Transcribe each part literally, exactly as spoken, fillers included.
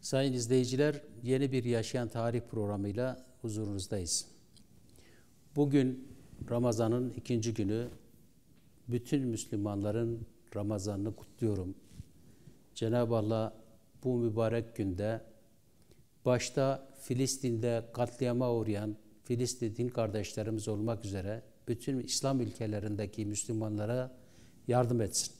Sayın izleyiciler, yeni bir Yaşayan Tarih programıyla huzurunuzdayız. Bugün Ramazan'ın ikinci günü, bütün Müslümanların Ramazan'ını kutluyorum. Cenab-ı Allah bu mübarek günde başta Filistin'de katliama uğrayan Filistin din kardeşlerimiz olmak üzere bütün İslam ülkelerindeki Müslümanlara yardım etsin.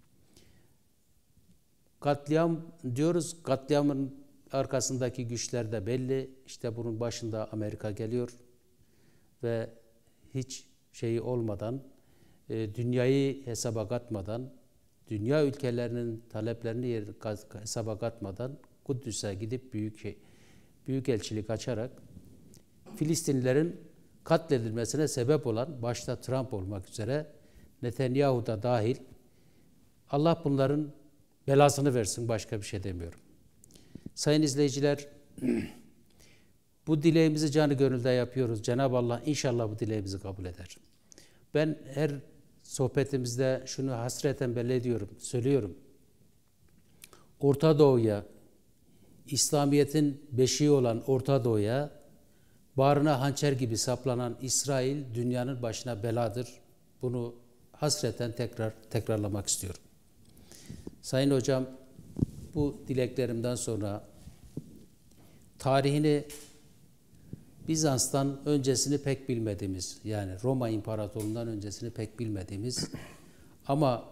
Katliam diyoruz, katliamın arkasındaki güçler de belli. İşte bunun başında Amerika geliyor ve hiç şeyi olmadan, e, dünyayı hesaba katmadan, dünya ülkelerinin taleplerini hesaba katmadan Kudüs'e gidip büyük şey, büyük elçilik açarak Filistinlilerin katledilmesine sebep olan, başta Trump olmak üzere Netanyahu da dahil, Allah bunların belasını versin, başka bir şey demiyorum. Sayın izleyiciler, bu dileğimizi canı gönülde yapıyoruz. Cenab-ı Allah inşallah bu dileğimizi kabul eder. Ben her sohbetimizde şunu hasreten belli ediyorum, söylüyorum. Orta Doğu'ya, İslamiyet'in beşiği olan Orta Doğu'ya, bağrına hançer gibi saplanan İsrail dünyanın başına beladır. Bunu hasreten tekrar tekrarlamak istiyorum. Sayın hocam, bu dileklerimden sonra tarihini Bizans'tan öncesini pek bilmediğimiz, yani Roma İmparatorluğundan öncesini pek bilmediğimiz ama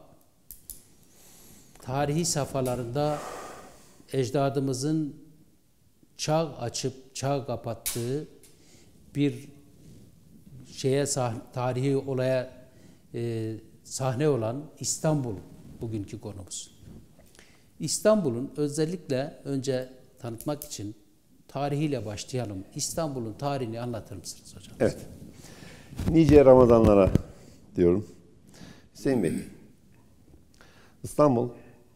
tarihi safhalarında ecdadımızın çağ açıp çağ kapattığı bir şeye, tarihi olaya e, sahne olan İstanbul bugünkü konumuz. İstanbul'un özellikle önce tanıtmak için tarihiyle başlayalım. İstanbul'un tarihini anlatır mısınız hocam? Evet. Nice Ramazanlara diyorum. Hüseyin Bey, İstanbul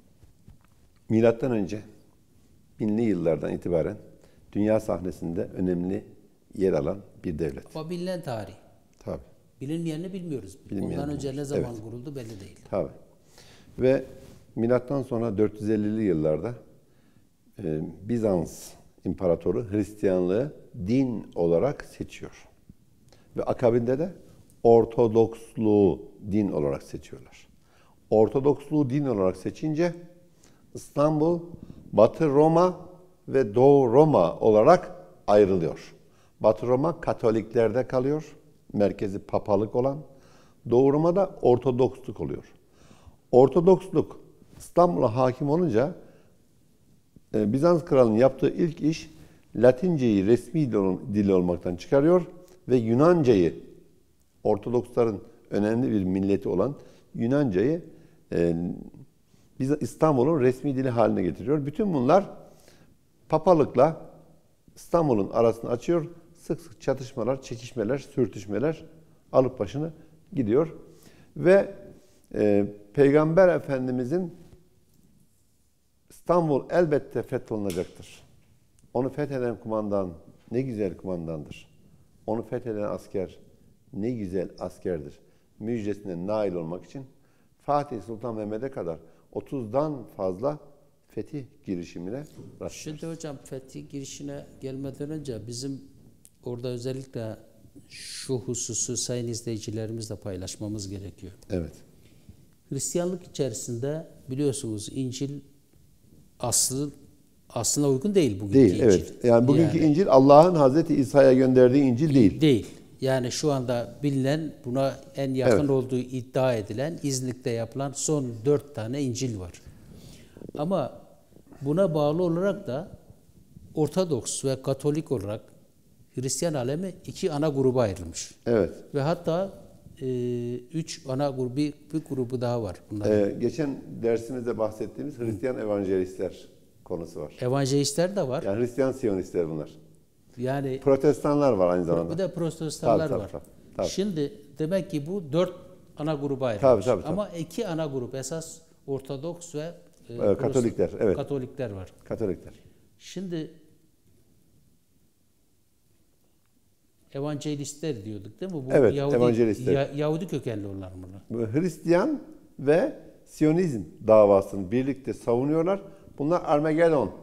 milattan önce binli yıllardan itibaren dünya sahnesinde önemli yer alan bir devlet. Ama bilinen tarih. Tabii. Bilinmeyenini bilmiyoruz. Bilinmeyen Ondan önce ne zaman evet. kuruldu belli değil. Tabii. Ve milattan sonra dört yüz ellili yıllarda e, Bizans İmparatoru Hristiyanlığı din olarak seçiyor. Ve akabinde de Ortodoksluğu din olarak seçiyorlar. Ortodoksluğu din olarak seçince İstanbul, Batı Roma ve Doğu Roma olarak ayrılıyor. Batı Roma Katoliklerde kalıyor, merkezi papalık olan. Doğu Roma'da Ortodoksluk oluyor. Ortodoksluk İstanbul'a hakim olunca e, Bizans kralının yaptığı ilk iş Latinceyi resmi dil olmaktan çıkarıyor ve Yunancayı, Ortodoksların önemli bir milleti olan Yunancayı e, İstanbul'un resmi dili haline getiriyor. Bütün bunlar papalıkla İstanbul'un arasını açıyor. Sık sık çatışmalar, çekişmeler, sürtüşmeler alıp başını gidiyor. Ve e, Peygamber Efendimizin İstanbul elbette fetholunacaktır. Onu fetheden kumandan ne güzel kumandandır. Onu fetheden asker ne güzel askerdir. Müjdesine nail olmak için Fatih Sultan Mehmet'e kadar otuzdan fazla fetih girişimine rastlıyoruz. Şimdi hocam fetih girişine gelmeden önce bizim orada özellikle şu hususu sayın izleyicilerimizle paylaşmamız gerekiyor. Evet. Hristiyanlık içerisinde biliyorsunuz İncil aslı aslına uygun değil bugünkü değil, İncil. Evet. Yani bugünkü yani, İncil Allah'ın Hazreti İsa'ya gönderdiği İncil değil. Değil. Yani şu anda bilinen, buna en yakın evet. olduğu iddia edilen, İznik'te yapılan son dört tane İncil var. Ama buna bağlı olarak da Ortodoks ve Katolik olarak Hristiyan alemi iki ana gruba ayrılmış. Evet. Ve hatta e, üç ana grubu, bir, bir grubu daha var. Ee, geçen dersimizde bahsettiğimiz Hristiyan evangelistler konusu var. Evangelistler de var. Yani Hristiyan Siyonistler bunlar. Yani Protestanlar var aynı zamanda. Bir de protestanlar tabii, var. Tabii, tabii. Şimdi demek ki bu dört ana gruba ayrılmış. Tabii, tabii, tabii. Ama iki ana grup esas Ortodoks ve e, ee, Katolikler. Evet. Katolikler var. Katolikler. Şimdi evangelistler diyorduk değil mi? Bu evet, Yahudi, evangelistler. Ya, Yahudi kökenli onlar bunlar. Hristiyan ve Siyonizm davasını birlikte savunuyorlar. Bunlar Armagedon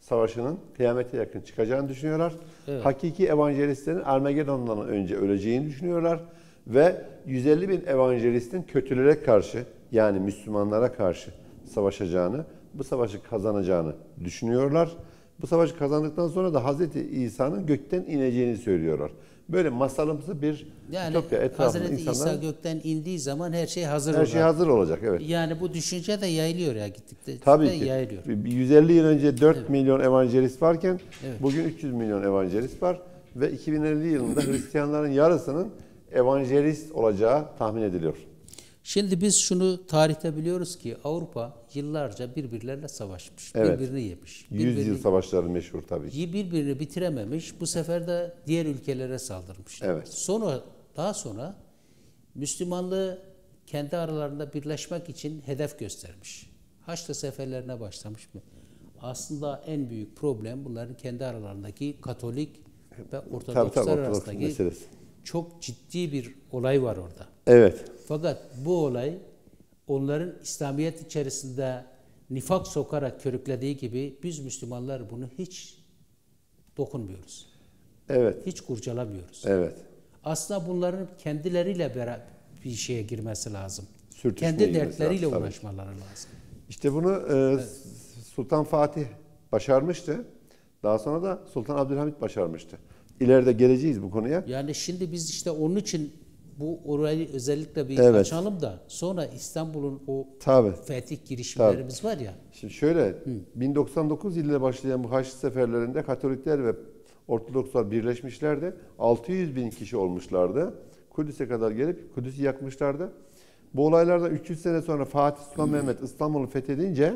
Savaşı'nın kıyamete yakın çıkacağını düşünüyorlar. Evet. Hakiki evangelistlerin Armagedon'dan önce öleceğini düşünüyorlar. Ve yüz elli bin evangelistin kötülere karşı, yani Müslümanlara karşı savaşacağını, bu savaşı kazanacağını düşünüyorlar. Bu savaşı kazandıktan sonra da Hazreti İsa'nın gökten ineceğini söylüyorlar. Böyle masalımsı bir Yani ütopya etrafında Hazreti insanlar... İsa gökten indiği zaman her şey hazır Her olacak. şey hazır olacak, evet. Yani bu düşünce de yayılıyor ya gittikçe. Tabii de ki. Yayılıyor. yüz elli yıl önce dört Evet. milyon evangelist varken Evet. bugün üç yüz milyon evangelist var ve iki bin elli yılında Hristiyanların yarısının evangelist olacağı tahmin ediliyor. Şimdi biz şunu tarihte biliyoruz ki Avrupa yıllarca birbirlerine savaşmış. Evet. Birbirini yemiş. yüz birbirini, yıl savaşları meşhur tabii ki. birbirini bitirememiş. Bu sefer de diğer ülkelere saldırmış. Evet. Sonra daha sonra Müslümanlığı kendi aralarında birleşmek için hedef göstermiş. Haçlı seferlerine başlamış mı? Aslında en büyük problem bunların kendi aralarındaki Katolik ve Ortodokslar Tabii, tabii, Ortodoks arasındaki meselesi. çok ciddi bir olay var orada. Evet. Fakat bu olay onların İslamiyet içerisinde nifak sokarak körüklediği gibi biz Müslümanlar bunu hiç dokunmuyoruz. Evet. Hiç kurcalamıyoruz. Evet. Aslında bunların kendileriyle beraber bir şeye girmesi lazım. Sürtüşmeye Kendi girmesi dertleriyle lazım, tabii. uğraşmaları lazım. İşte bunu e, Evet. Sultan Fatih başarmıştı. Daha sonra da Sultan Abdülhamit başarmıştı. İleride geleceğiz bu konuya. Yani şimdi biz işte onun için bu orayı özellikle bir Evet. açalım da sonra İstanbul'un o Tabii. fetih girişimlerimiz var ya. Şimdi şöyle, bin doksan dokuz yılında başlayan bu Haçlı seferlerinde Katolikler ve Ortodokslar birleşmişlerdi. altı yüz bin kişi olmuşlardı. Kudüs'e kadar gelip Kudüs'ü yakmışlardı. Bu olaylardan üç yüz sene sonra Fatih Sultan Mehmet İstanbul'u fethedince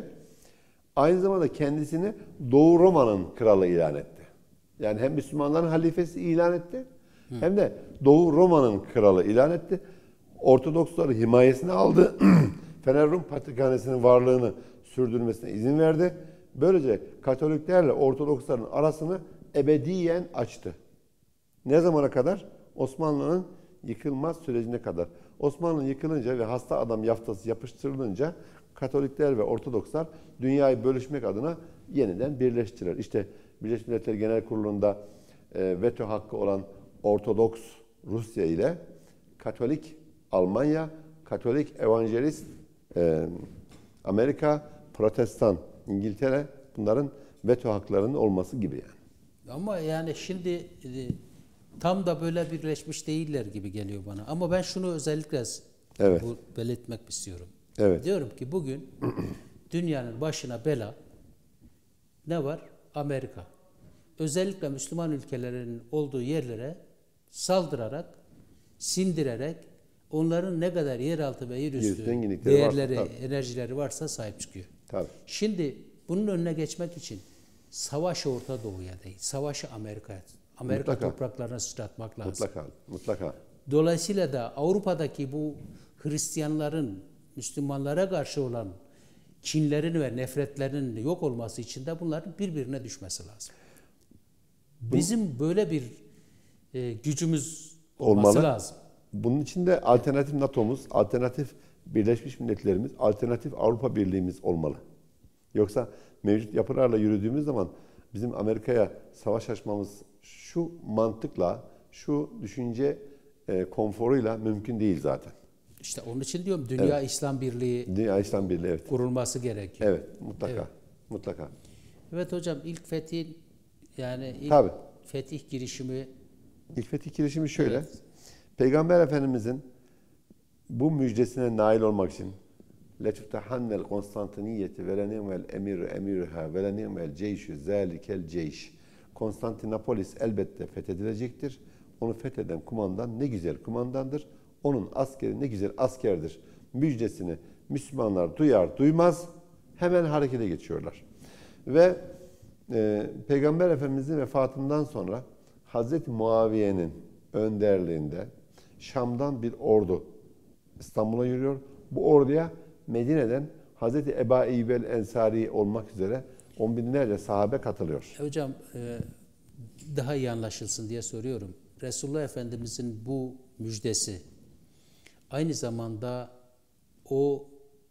aynı zamanda kendisini Doğu Roma'nın kralı ilan etti. Yani hem Müslümanların halifesi ilan etti, hem de Doğu Roma'nın kralı ilan etti. Ortodoksları himayesine aldı. Fener Rum Patrikhanesi'nin varlığını sürdürmesine izin verdi. Böylece Katoliklerle Ortodoksların arasını ebediyen açtı. Ne zamana kadar? Osmanlı'nın yıkılmaz sürecine kadar. Osmanlı yıkılınca ve hasta adam yaftası yapıştırılınca Katolikler ve Ortodokslar dünyayı bölüşmek adına yeniden birleştiler. İşte Birleşmiş Milletler Genel Kurulu'nda e, veto hakkı olan Ortodoks Rusya ile Katolik Almanya, Katolik Evangelist e, Amerika, Protestan İngiltere, bunların veto haklarının olması gibi yani. Ama yani şimdi e, tam da böyle birleşmiş değiller gibi geliyor bana. Ama ben şunu özellikle Evet. bu, belirtmek istiyorum. Evet. Diyorum ki bugün dünyanın başına bela ne var? Amerika. Özellikle Müslüman ülkelerinin olduğu yerlere saldırarak, sindirerek onların ne kadar yeraltı ve yerüstü Zenginlikleri değerleri, varsa, tabii. enerjileri varsa sahip çıkıyor. Tabii. Şimdi bunun önüne geçmek için savaşı Orta Doğu'ya değil, savaşı Amerika'ya, Amerika Mutlaka. topraklarına sıçratmak lazım. Mutlaka, mutlaka. Dolayısıyla da Avrupa'daki bu Hristiyanların Müslümanlara karşı olan kinlerin ve nefretlerinin yok olması için de bunların birbirine düşmesi lazım. Bizim böyle bir e, gücümüz olması Olmalı. lazım. Bunun için de alternatif NATO'muz, alternatif Birleşmiş Milletlerimiz, alternatif Avrupa Birliği'miz olmalı. Yoksa mevcut yapılarla yürüdüğümüz zaman bizim Amerika'ya savaş açmamız şu mantıkla, şu düşünce e, konforuyla mümkün değil zaten. İşte onun için diyorum Dünya Evet. İslam Birliği Dünya İslam Birliği, evet. kurulması gerekiyor. Evet, mutlaka. Evet. Mutlaka. Evet hocam ilk fetih yani ilk Tabii. fetih girişimi İlk fetih girişimi şöyle. Evet. Peygamber Efendimizin bu müjdesine nail olmak için لَتُفْتَحَنَّ الْقُنْسْتَانْتِنِيَّةِ وَلَنِعْمَ الْاَمِرُ اَمِرُهَا وَلَنِعْمَ الْجَيْشُ ذَٰلِكَ الْجَيْشِ Konstantinopolis elbette fethedilecektir. Onu fetheden kumandan ne güzel kumandandır. Onun askeri ne güzel askerdir. Müjdesini Müslümanlar duyar duymaz hemen harekete geçiyorlar. Ve e, Peygamber Efendimizin vefatından sonra Hazreti Muaviye'nin önderliğinde Şam'dan bir ordu İstanbul'a yürüyor. Bu orduya Medine'den Hazreti Eba Eyyub el-Ensari olmak üzere on binlerce sahabe katılıyor. hocam e, daha iyi anlaşılsın diye soruyorum. Resulullah Efendimizin bu müjdesi aynı zamanda o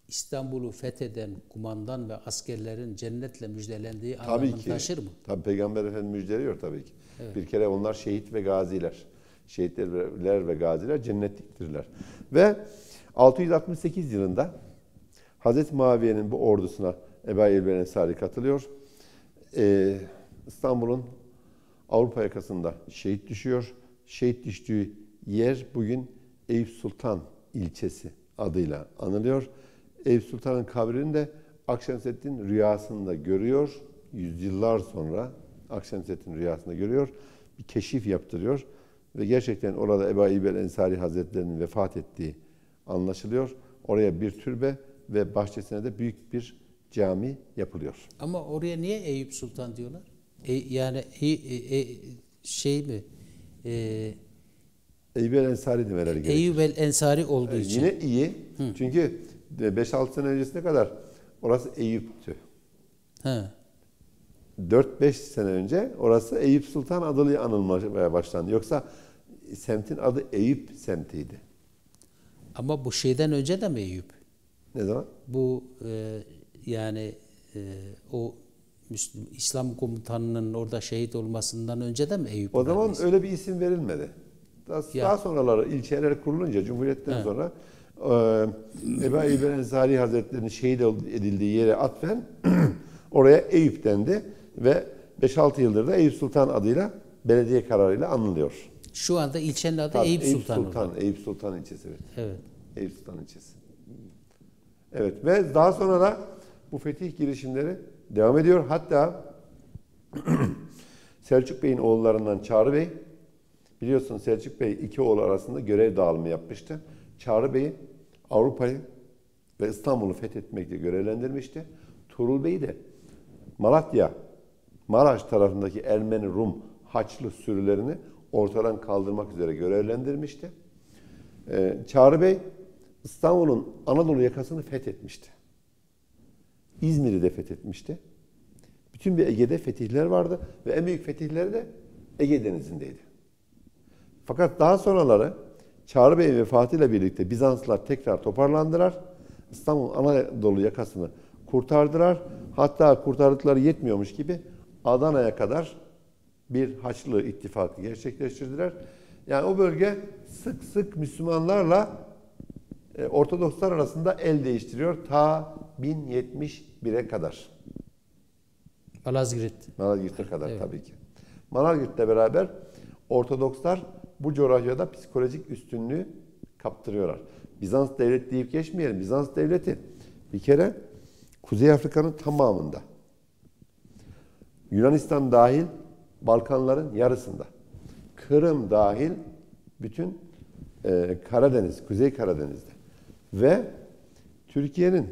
İstanbul'u fetheden kumandan ve askerlerin cennetle müjdelendiği Tabii anlamını ki. taşır mı? Tabii Peygamber Efendimiz müjdeliyor tabii ki. Evet. Bir kere onlar şehit ve gaziler. Şehitler ve gaziler cennetliktirler. Ve altı yüz altmış sekiz yılında Hazreti Muaviye'nin bu ordusuna Ebu Eyyub el-Ensari katılıyor. Ee, İstanbul'un Avrupa yakasında şehit düşüyor. Şehit düştüğü yer bugün Eyüp Sultan ilçesi adıyla anılıyor. Eyüp Sultan'ın kabrini de Akşemseddin rüyasında görüyor. Yüzyıllar sonra Akşemseddin rüyasında görüyor. Bir keşif yaptırıyor. Ve gerçekten orada Ebu Eyyub el-Ensari Hazretleri'nin vefat ettiği anlaşılıyor. Oraya bir türbe ve bahçesine de büyük bir cami yapılıyor. Ama oraya niye Eyüp Sultan diyorlar? E, yani e, e, şey mi? E, Eyyub el-Ensari demeleri gerekiyor. Eyüp el-Ensari olduğu Ee, için. Yine iyi. Hı. Çünkü beş altı sene öncesine kadar orası Eyüp'tü. Ha. dört beş sene önce orası Eyüp Sultan adıyla anılmaya başlandı. Yoksa semtin adı Eyüp semtiydi. Ama bu şeyden önce de mi Eyüp? Ne zaman? Bu e, yani e, o Müslüm, İslam komutanının orada şehit olmasından önce de mi Eyüp? O zaman neredeyse? öyle bir isim verilmedi. Daha, Ya. daha sonraları ilçeler kurulunca Cumhuriyet'ten He. sonra e, Ebu Eyyub el-Ensari Hazretleri'nin şehit edildiği yere atfen oraya Eyüp dendi ve beş altı yıldır da Eyüp Sultan adıyla belediye kararıyla anılıyor. Şu anda ilçenin adı Tabii, Eyüp Eyüp Sultan. Sultan, Eyüp Sultan ilçesi. Evet. Evet. Eyüp Sultan ilçesi. Evet ve daha sonra da bu fetih girişimleri devam ediyor. Hatta Selçuk Bey'in oğullarından Çağrı Bey, biliyorsun Selçuk Bey iki oğlu arasında görev dağılımı yapmıştı. Çağrı Bey'i Avrupa'yı ve İstanbul'u fethetmekle görevlendirmişti. Tuğrul Bey'i de Malatya, Maraş tarafındaki Ermeni, Rum, Haçlı sürülerini ortadan kaldırmak üzere görevlendirmişti. Ee, Çağrı Bey İstanbul'un Anadolu yakasını fethetmişti. İzmir'i de fethetmişti. Bütün bir Ege'de fetihler vardı ve en büyük fetihleri de Ege Denizi'ndeydi. Fakat daha sonraları Çağrı Bey vefatıyla birlikte Bizanslılar tekrar toparlandılar. İstanbul Anadolu yakasını kurtardılar. Hatta kurtardıkları yetmiyormuş gibi Adana'ya kadar bir Haçlı ittifakı gerçekleştirdiler. Yani o bölge sık sık Müslümanlarla e, Ortodokslar arasında el değiştiriyor ta bin yetmiş bire kadar. Malazgirt. Malazgirt'e kadar Evet. tabii ki. Malazgirt'le beraber Ortodokslar bu coğrafyada psikolojik üstünlüğü kaptırıyorlar. Bizans devleti deyip geçmeyelim. Bizans devleti bir kere Kuzey Afrika'nın tamamında. Yunanistan dahil Balkanların yarısında. Kırım dahil bütün e, Karadeniz, Kuzey Karadeniz'de. Ve Türkiye'nin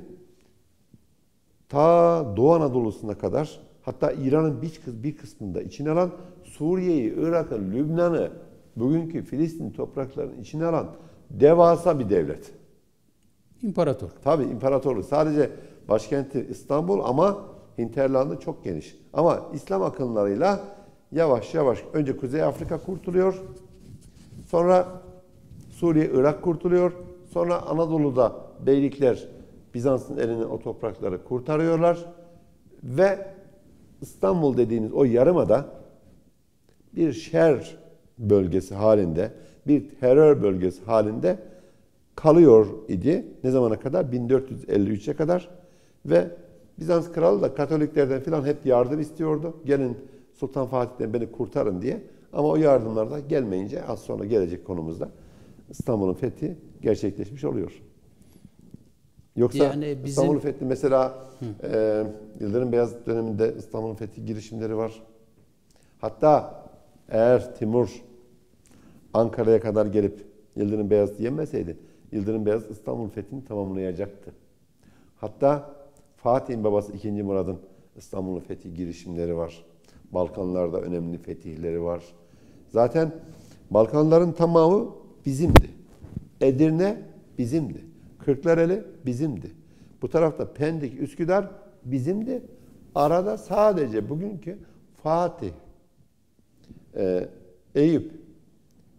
ta Doğu Anadolu'suna kadar, hatta İran'ın bir, bir kısmında içine alan, Suriye'yi, Irak'ı, Lübnan'ı, bugünkü Filistin topraklarının içine alan devasa bir devlet. İmparator. Tabii imparatorluk. Sadece başkenti İstanbul ama hinterlandı çok geniş. Ama İslam akımlarıyla yavaş yavaş önce Kuzey Afrika kurtuluyor. Sonra Suriye, Irak kurtuluyor. Sonra Anadolu'da beylikler Bizans'ın eline o toprakları kurtarıyorlar. Ve İstanbul dediğimiz o yarımada bir şer bölgesi halinde, bir terör bölgesi halinde kalıyor idi. Ne zamana kadar? bin dört yüz elli üçe kadar. Ve Bizans kralı da Katoliklerden filan hep yardım istiyordu. Gelin Sultan Fatih'ten beni kurtarın diye. Ama o yardımlar da gelmeyince az sonra gelecek konumuzda İstanbul'un fethi gerçekleşmiş oluyor. Yoksa Yani bizim... İstanbul'un fethi mesela e, Yıldırım Beyazıt döneminde İstanbul'un fethi girişimleri var. Hatta eğer Timur Ankara'ya kadar gelip Yıldırım Beyazıt'ı yenmeseydi Yıldırım Beyazıt İstanbul fethini tamamlayacaktı. Hatta Fatih'in babası ikinci. Murad'ın İstanbul'un fethi girişimleri var. Balkanlarda önemli fetihleri var. Zaten Balkanların tamamı bizimdi. Edirne bizimdi. Kırklareli bizimdi. Bu tarafta Pendik, Üsküdar bizimdi. Arada sadece bugünkü Fatih, e, Eyüp,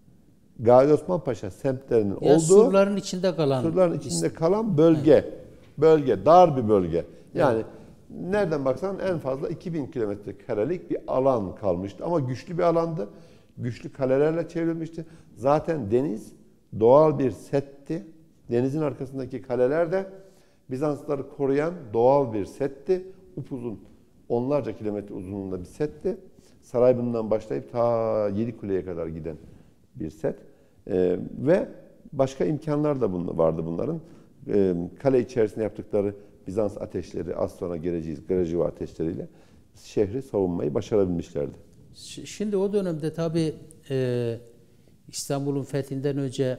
Gazi Osman Paşa semtlerinin Ya olduğu surların içinde kalan surların içinde kalan bölge. bölge, dar bir bölge. Yani evet. Nereden baksan en fazla iki bin kilometre karelik bir alan kalmıştı. Ama güçlü bir alandı. Güçlü kalelerle çevrilmişti. Zaten deniz doğal bir setti. Denizin arkasındaki kaleler de Bizanslıları koruyan doğal bir setti. Upuzun, onlarca kilometre uzunluğunda bir setti. Sarayburnu'ndan başlayıp ta Yedikule'ye kadar giden bir set. Ee, ve başka imkanlar da bun vardı bunların. Ee, kale içerisinde yaptıkları Bizans ateşleri, az sonra geleceğiz, Grajiva ateşleriyle şehri savunmayı başarabilmişlerdi. Şimdi o dönemde tabii e, İstanbul'un fethinden önce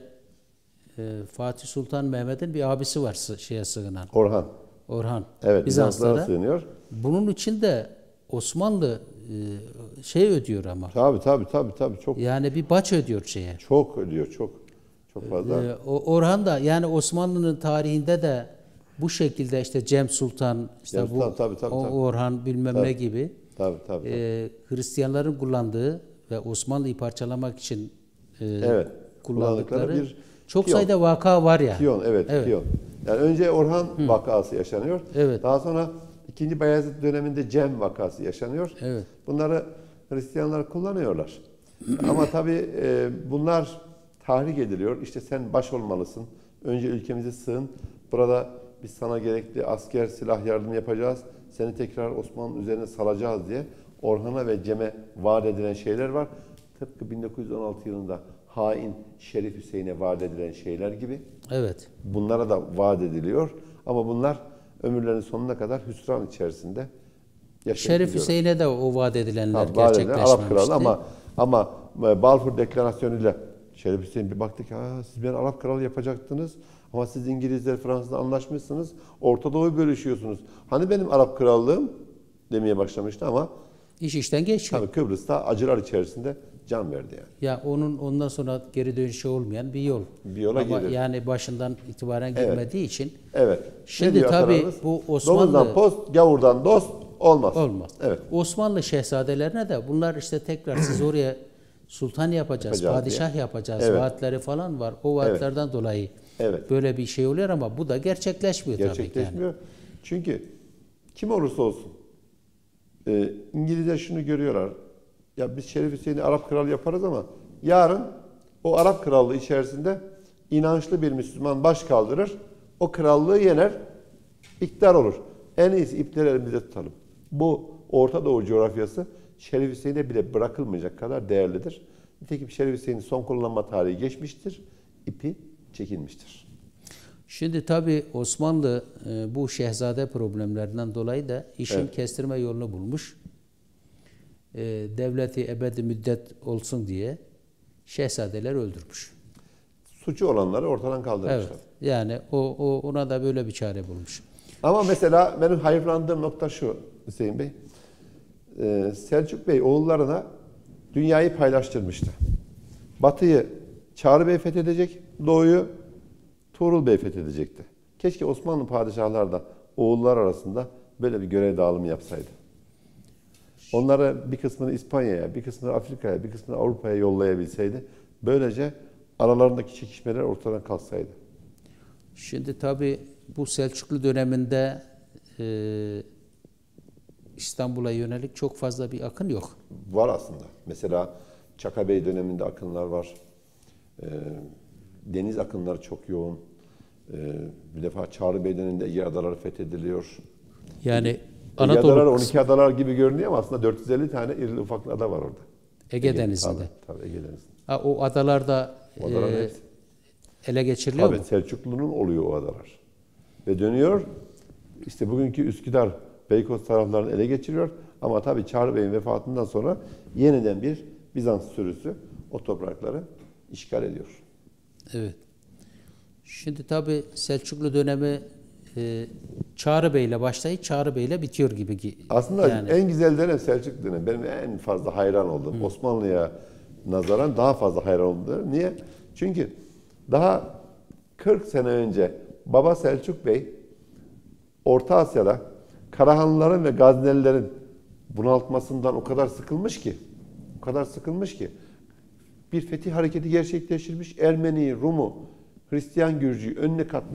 e, Fatih Sultan Mehmet'in bir abisi var şeye sığınan. Orhan. Orhan. Evet, Bizanslara sığınıyor. Bunun için de Osmanlı e, şey ödüyor ama. Tabii tabii tabii tabii çok. Yani bir baç ödüyor şeye. Çok ödüyor, çok. Çok fazla. E, Orhan da yani Osmanlı'nın tarihinde de bu şekilde işte Cem Sultan, işte Cem bu Sultan, tabii, tabii, tabii. Orhan bilmem tabii. ne gibi Tabii, tabii, tabii. E, Hristiyanların kullandığı ve Osmanlı'yı parçalamak için e, evet. kullandıkları bir çok piyon. sayıda vaka var ya. Piyon, evet, evet. Piyon. Yani önce Orhan Hı. vakası yaşanıyor. Evet. Daha sonra ikinci Bayezid döneminde Cem vakası yaşanıyor. Evet. Bunları Hristiyanlar kullanıyorlar. Ama tabii e, bunlar tahrik ediliyor. İşte sen baş olmalısın. Önce ülkemize sığın. Burada biz sana gerekli asker, silah yardımı yapacağız. Seni tekrar Osmanlı üzerine salacağız diye Orhan'a ve Cem'e vaat edilen şeyler var. Tıpkı bin dokuz yüz on altı yılında hain Şerif Hüseyin'e vaat edilen şeyler gibi. Evet. Bunlara da vaat ediliyor. Ama bunlar ömürlerinin sonuna kadar hüsran içerisinde yaşayıp Şerif Hüseyin'e de o vaat edilenler ha, gerçekleşmemişti. Arap kralı ama ama Balfour Deklarasyonu'yla Şerif Hüseyin bir baktık, ha, siz beni Arap kralı yapacaktınız ama siz İngilizler, Fransızla anlaşmışsınız. Orta Doğu'yu bölüşüyorsunuz. Hani benim Arap krallığım demeye başlamıştı ama iş işten geçiyor. Tabii Kıbrıs'ta acılar içerisinde can verdi yani. Ya onun ondan sonra geri dönüşü olmayan bir yol. Bir yola ama gelir. Yani başından itibaren Evet. girmediği için. Evet. Şimdi tabii bu Osmanlı domuzdan post, gavurdan dost olmaz. Olmaz. Evet. Osmanlı şehzadelerine de bunlar işte tekrar siz oraya sultan yapacağız, Yapacağız padişah diye. yapacağız, evet. Vaatleri falan var. O vaatlerden evet. dolayı evet. böyle bir şey oluyor ama bu da gerçekleşmiyor, gerçekleşmiyor. tabii ki. Yani. Çünkü kim olursa olsun e, İngilizler şunu görüyorlar. Ya biz Şerif Hüseyin'i Arap kralı yaparız ama yarın o Arap krallığı içerisinde inançlı bir Müslüman baş kaldırır. O krallığı yener, iktidar olur. En iyisi ipleri elimizde tutalım. Bu Orta Doğu coğrafyası Şerif Hüseyin'e bile bırakılmayacak kadar değerlidir. Nitekim Şerif Hüseyin'in son kullanma tarihi geçmiştir. İpi çekilmiştir. Şimdi tabii Osmanlı e, bu şehzade problemlerinden dolayı da işin evet. kestirme yolunu bulmuş. E, devleti ebedi müddet olsun diye şehzadeler öldürmüş. Suçu olanları ortadan kaldırmışlar. Evet. Yani o, o ona da böyle bir çare bulmuş. Ama mesela benim hayıflandığım nokta şu Hüseyin Bey. Ee, Selçuk Bey oğullarına dünyayı paylaştırmıştı. Batı'yı Çağrı Bey fethedecek, Doğu'yu Tuğrul Bey fethedecekti. Keşke Osmanlı padişahlar da oğullar arasında böyle bir görev dağılımı yapsaydı. Onları bir kısmını İspanya'ya, bir kısmını Afrika'ya, bir kısmını Avrupa'ya yollayabilseydi. Böylece aralarındaki çekişmeler ortadan kalksaydı. Şimdi tabii bu Selçuklu döneminde e, İstanbul'a yönelik çok fazla bir akın yok. Var aslında. Mesela Çaka Bey döneminde akınlar var. E, deniz akınları çok yoğun. E, bir defa Çağrı Bey döneminde Ege adaları fethediliyor. Yani Ege Anadolu adaları on iki adalar gibi görünüyor ama aslında dört yüz elli tane irili ufaklı ada var orada. Ege, Ege Denizi'nde. Tabii, tabii Ege Denizi'nde. Ha, o adalarda e, ele geçiriliyor tabii, mu? Selçuklu'nun oluyor o adalar. Ve dönüyor, işte bugünkü Üsküdar, Beykoz taraflarını ele geçiriyor. Ama tabii Çağrı Bey'in vefatından sonra yeniden bir Bizans sürüsü o toprakları işgal ediyor. Evet. Şimdi tabii Selçuklu dönemi e, Çağrı Bey'le başlayıp Çağrı Bey'le bitiyor gibi. Aslında yani. en güzel dönem Selçuklu dönemi. Benim en fazla hayran olduğum, Hı. Osmanlı'ya nazaran daha fazla hayran olduğum. Niye? Çünkü daha kırk sene önce Baba Selçuk Bey Orta Asya'da Karahanlıların ve Gaznelilerin bunaltmasından o kadar sıkılmış ki, o kadar sıkılmış ki bir fetih hareketi gerçekleştirmiş. Ermeni, Rum'u, Hristiyan Gürcü'yü önüne katmış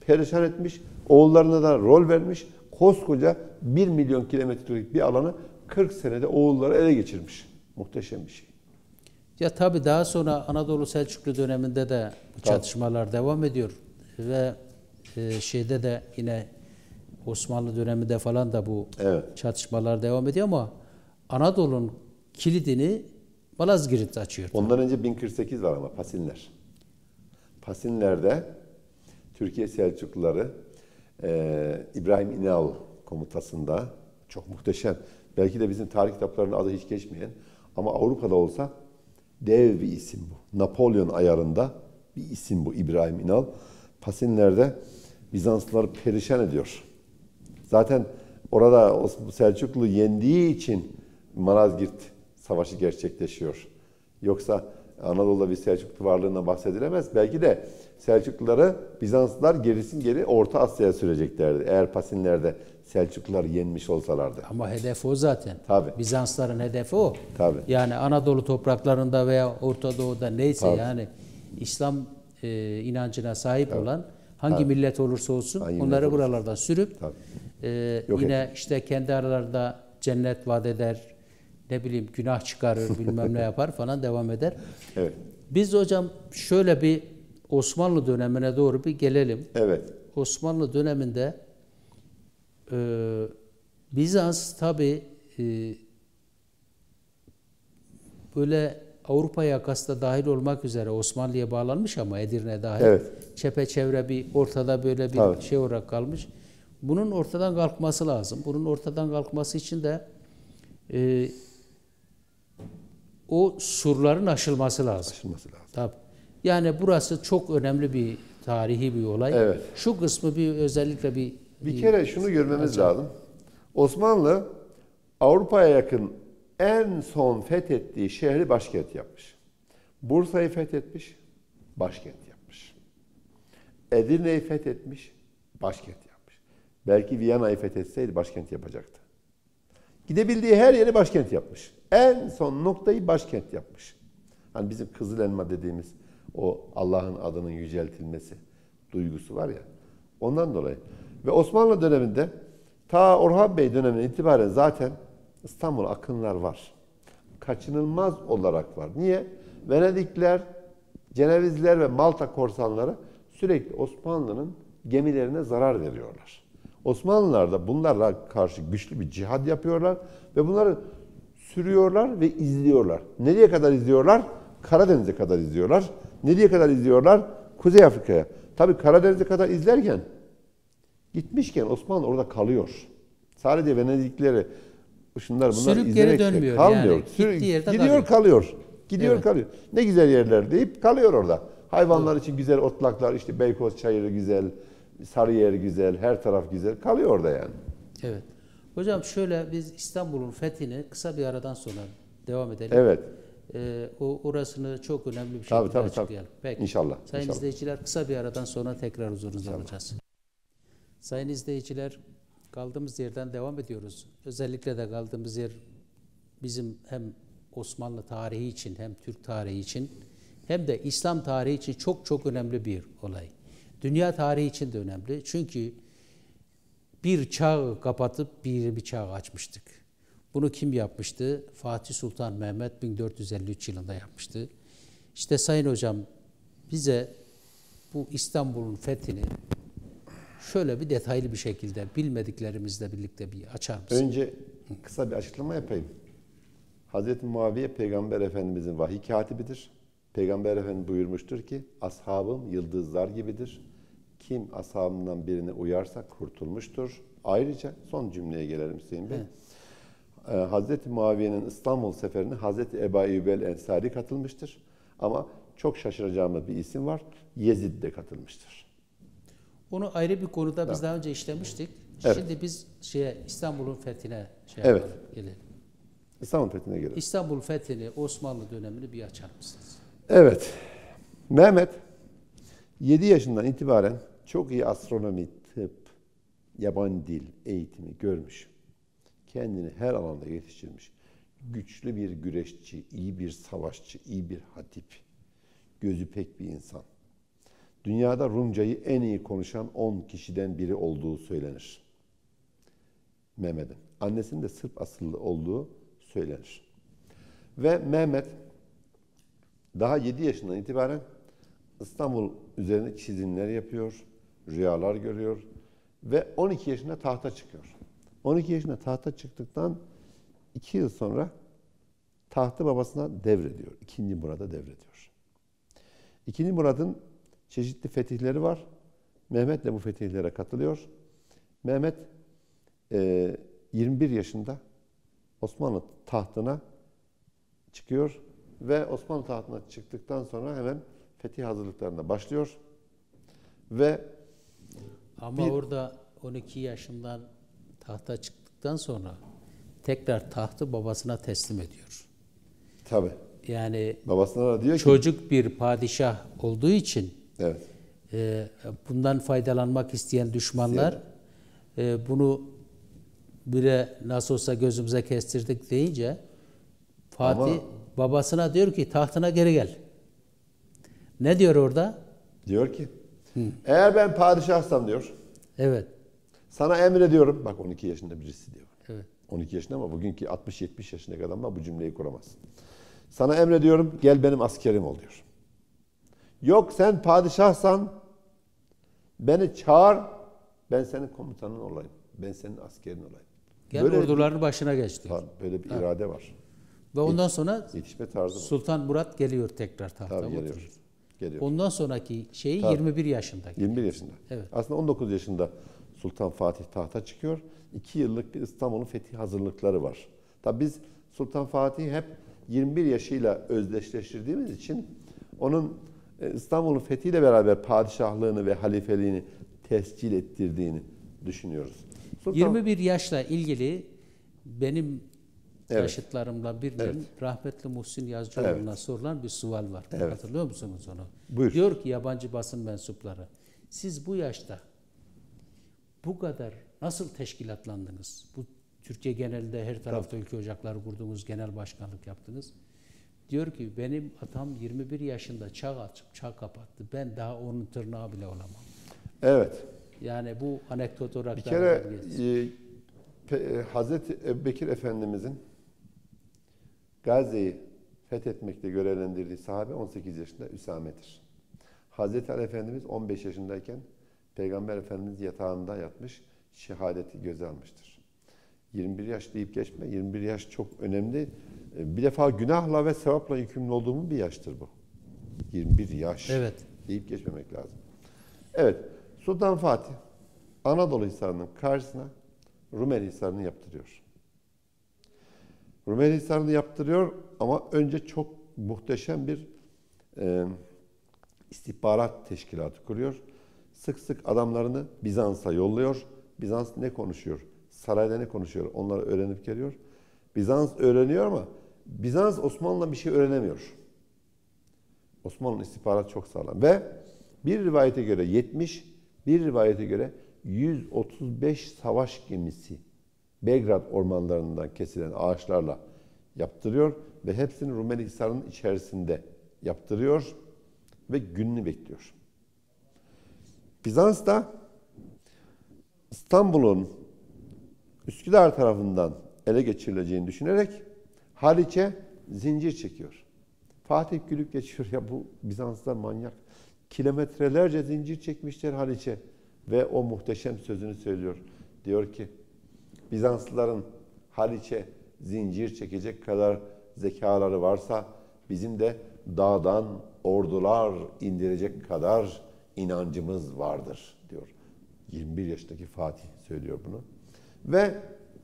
perişan etmiş, oğullarına da rol vermiş, koskoca bir milyon kilometrelik bir alanı kırk senede oğulları ele geçirmiş. Muhteşem bir şey. Ya tabii daha sonra Anadolu Selçuklu döneminde de bu çatışmalar tabii. devam ediyor ve e, şeyde de yine Osmanlı döneminde falan da bu evet. çatışmalar devam ediyor ama Anadolu'nun kilidini Malazgirt açıyor. Ondan önce bin kırk sekiz var ama Pasinler. Pasinler'de Türkiye Selçukluları e, İbrahim İnal komutasında çok muhteşem. Belki de bizim tarih kitaplarının adı hiç geçmeyen ama Avrupa'da olsa dev bir isim bu. Napolyon ayarında bir isim bu İbrahim İnal. Pasinler'de Bizanslıları perişan ediyor. Zaten orada Selçuklu yendiği için Malazgirt Savaşı gerçekleşiyor. Yoksa Anadolu'da bir Selçuklu varlığından bahsedilemez. Belki de Selçukluları Bizanslılar gerisin geri Orta Asya'ya süreceklerdi. Eğer Pasinler'de Selçuklular yenmiş olsalardı. Ama hedef o zaten. Tabii. Bizansların hedefi o. Tabii. Yani Anadolu topraklarında veya Orta Doğu'da neyse Tabii. yani İslam e, inancına sahip Tabii. olan hangi Tabii. millet olursa olsun hangi onları olursa. buralardan sürüp e, yine et. işte kendi aralarında cennet vaat eder, ne bileyim günah çıkarır, bilmem ne yapar falan devam eder. Evet. Biz hocam şöyle bir Osmanlı dönemine doğru bir gelelim. Evet. Osmanlı döneminde e, Bizans tabii e, böyle Avrupa yakasında dahil olmak üzere Osmanlı'ya bağlanmış ama Edirne dahil. Evet. Çepeçevre bir ortada böyle bir Tabii. şey olarak kalmış. Bunun ortadan kalkması lazım. Bunun ortadan kalkması için de e, o surların aşılması lazım. Aşılması lazım. Tabii. Yani burası çok önemli bir tarihi bir olay. Evet. Şu kısmı bir özellikle bir... Bir kere şunu görmemiz acaba. lazım. Osmanlı Avrupa'ya yakın en son fethettiği şehri başkent yapmış. Bursa'yı fethetmiş, başkent yapmış. Edirne'yi fethetmiş, başkent yapmış. Belki Viyana'yı fethetseydi başkent yapacaktı. Gidebildiği her yeri başkent yapmış. En son noktayı başkent yapmış. Hani bizim Kızıl Elma dediğimiz o Allah'ın adının yüceltilmesi duygusu var ya. Ondan dolayı. Ve Osmanlı döneminde ta Orhan Bey döneminden itibaren zaten İstanbul akınlar var. Kaçınılmaz olarak var. Niye? Venedikler, Cenevizler ve Malta korsanları sürekli Osmanlı'nın gemilerine zarar veriyorlar. Osmanlılar da bunlarla karşı güçlü bir cihad yapıyorlar ve bunları sürüyorlar ve izliyorlar. Nereye kadar izliyorlar? Karadeniz'e kadar izliyorlar. Nereye kadar izliyorlar? Kuzey Afrika'ya. Tabii Karadeniz'e kadar izlerken gitmişken Osmanlı orada kalıyor. Sadece Venediklileri şunlar bunlar sürüp izlemek geri dönmüyor kalmıyor. yani. Sürü, Gittiği yerde gidiyor kalıyor. kalıyor. Gidiyor evet. kalıyor. Ne güzel yerler deyip kalıyor orada. Hayvanlar evet. için güzel otlaklar, işte Beykoz çayırı güzel, Sarıyer güzel, her taraf güzel. Kalıyor orada yani. Evet. Hocam şöyle biz İstanbul'un fethini kısa bir aradan sonra devam edelim. Evet. Ee, o orasını çok önemli bir şekilde tabii, tabii, açıklayalım. Tabii. Peki. İnşallah. Sayın inşallah. izleyiciler kısa bir aradan sonra tekrar huzurunuzda olacağız. Sayın izleyiciler kaldığımız yerden devam ediyoruz. Özellikle de kaldığımız yer bizim hem Osmanlı tarihi için hem Türk tarihi için hem de İslam tarihi için çok çok önemli bir olay. Dünya tarihi için de önemli. Çünkü bir çağı kapatıp bir bir çağ açmıştık. Bunu kim yapmıştı? Fatih Sultan Mehmet bin dört yüz elli üç yılında yapmıştı. İşte Sayın Hocam bize bu İstanbul'un fethini şöyle bir detaylı bir şekilde bilmediklerimizle birlikte bir açar mısın? Önce kısa bir açıklama yapayım. Hazreti Muaviye Peygamber Efendimizin vahiy katibidir. Peygamber Efendimiz buyurmuştur ki ashabım yıldızlar gibidir. Kim ashabımdan birine uyarsa kurtulmuştur. Ayrıca son cümleye gelelim Hüseyin Bey. Ee, Hazreti Muaviye'nin İstanbul seferine Hazreti Ebu Eyyub el-Ensari katılmıştır. Ama çok şaşıracağımız bir isim var. Yezid de katılmıştır. Onu ayrı bir konuda biz evet. daha önce işlemiştik. Evet. Şimdi biz şeye İstanbul'un fethine şey evet. yapalım, gelelim. İstanbul fethine gelelim. İstanbul fethini, Osmanlı dönemini bir açar mısınız? Evet. Mehmet yedi yaşından itibaren çok iyi astronomi, tıp, yabancı dil eğitimi görmüş. Kendini her alanda yetiştirmiş. Güçlü bir güreşçi, iyi bir savaşçı, iyi bir hatip. Gözü pek bir insan. dünyada Rumcayı en iyi konuşan on kişiden biri olduğu söylenir. Mehmet'in. Annesinin de Sırp asıllı olduğu söylenir. Ve Mehmet daha yedi yaşından itibaren İstanbul üzerine çizimler yapıyor, rüyalar görüyor ve on iki yaşında tahta çıkıyor. on iki yaşında tahta çıktıktan iki yıl sonra tahtı babasına devrediyor. İkinci Murad'a devrediyor. İkinci Murad'ın çeşitli fetihleri var. Mehmet de bu fetihlere katılıyor. Mehmet e, yirmi bir yaşında Osmanlı tahtına çıkıyor ve Osmanlı tahtına çıktıktan sonra hemen fetih hazırlıklarına başlıyor. Ve ama bir, orada on iki yaşından tahta çıktıktan sonra tekrar tahtı babasına teslim ediyor. Tabii. Yani babasına da diyor ki, çocuk bir padişah olduğu için evet. e, bundan faydalanmak isteyen düşmanlar e, bunu bire nasıl olsa gözümüze kestirdik deyince Fatih Ama, babasına diyor ki tahtına geri gel. Ne diyor orada? Diyor ki Hı. eğer ben padişahsam diyor. Evet. Sana emrediyorum. Bak on iki yaşında birisi diyor. Evet. on iki yaşında ama bugünkü altmış yetmiş yaşındaki adamlar bu cümleyi kuramaz. Sana emrediyorum gel benim askerim ol diyor. Yok sen padişahsan beni çağır, ben senin komutanın olayım. Ben senin askerin olayım. Gel böyle orduların bir, başına geç diyor. Böyle bir ha. irade var. Ve ondan sonra yetişme tarzı Sultan Murat geliyor tekrar tahta. Tabii geliyor. geliyor. Ondan sonraki şeyi Tabii. yirmi bir yaşında. yirmi bir yaşında. Evet. Aslında on dokuz yaşında Sultan Fatih tahta çıkıyor. iki yıllık bir İstanbul'un fethi hazırlıkları var. Tabii biz Sultan Fatih'i hep yirmi bir yaşıyla özdeşleştirdiğimiz için onun İstanbul'un fethiyle beraber padişahlığını ve halifeliğini tescil ettirdiğini düşünüyoruz. Sultan... yirmi bir yaşla ilgili benim evet. yaşıtlarımla birinin evet. rahmetli Muhsin Yazıcıoğlu'na evet. sorulan bir sual var. Evet. Hatırlıyor musunuz onu? Buyur. Diyor ki yabancı basın mensupları, siz bu yaşta bu kadar nasıl teşkilatlandınız? Bu Türkiye genelinde her tarafta Tabii. ülke ocakları kurdunuz, genel başkanlık yaptınız. Diyor ki benim atam yirmi bir yaşında çağ açıp çağ kapattı. Ben daha onun tırnağı bile olamam. Evet. Yani bu anekdot olarak bir kere e, e, Hazreti Ebubekir Efendimizin Gazze'yi fethetmekle görevlendirdiği sahabe on sekiz yaşında Üsame'dir. Hazreti Ali Efendimiz on beş yaşındayken Peygamber Efendimiz yatağında yatmış, şehadeti göze almıştır. yirmi bir yaş deyip geçme, yirmi bir yaş çok önemli. Bir defa günahla ve sevapla yükümlü olduğumuz bir yaştır bu. yirmi bir yaş evet. deyip geçmemek lazım. Evet, Sultan Fatih Anadolu Hisarı'nın karşısına Rumeli Hisarı'nı yaptırıyor. Rumeli Hisarı'nı yaptırıyor ama önce çok muhteşem bir e, istihbarat teşkilatı kuruyor. Sık sık adamlarını Bizans'a yolluyor. Bizans ne konuşuyor? Sarayda ne konuşuyor? Onları öğrenip geliyor. Bizans öğreniyor ama Bizans Osmanlı'dan bir şey öğrenemiyor. Osmanlı'nın istihbaratı çok sağlam. Ve bir rivayete göre yetmiş, bir rivayete göre yüz otuz beş savaş gemisi Belgrad ormanlarından kesilen ağaçlarla yaptırıyor ve hepsini Rumeli Hisarı'nın içerisinde yaptırıyor ve gününü bekliyor. Bizans da İstanbul'un Üsküdar tarafından ele geçirileceğini düşünerek Haliç'e zincir çekiyor. Fatih gülüp geçiyor, ya bu Bizanslar manyak. Kilometrelerce zincir çekmişler Haliç'e ve o muhteşem sözünü söylüyor. Diyor ki Bizanslıların Haliç'e zincir çekecek kadar zekaları varsa bizim de dağdan ordular indirecek kadar inancımız vardır diyor. yirmi bir yaşındaki Fatih söylüyor bunu. Ve